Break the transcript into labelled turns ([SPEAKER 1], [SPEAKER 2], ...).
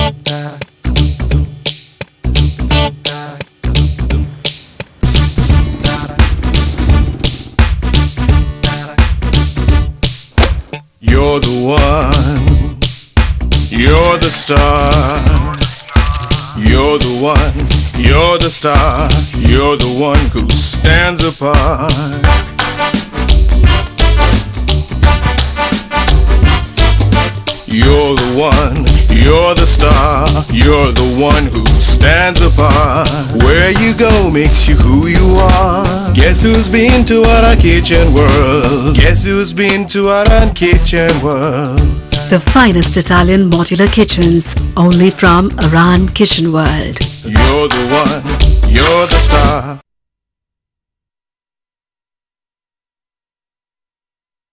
[SPEAKER 1] You're the one, you're the star. You're the one, you're the star. You're the one who stands apart. You're the one, you're the star. You're the one who stands apart. Where you go makes you who you are. Guess who's been to our kitchen world? Guess who's been to our kitchen world?
[SPEAKER 2] The finest Italian modular kitchens, only from Aran Kitchen World.
[SPEAKER 1] You're the one, you're the star.